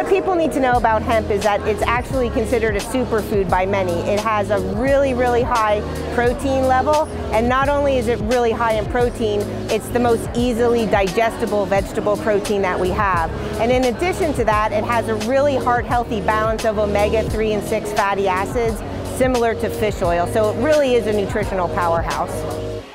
What people need to know about hemp is that it's actually considered a superfood by many. It has a really, really high protein level, and not only is it really high in protein, it's the most easily digestible vegetable protein that we have. And in addition to that, it has a really heart-healthy balance of omega-3 and 6 fatty acids, similar to fish oil. So it really is a nutritional powerhouse.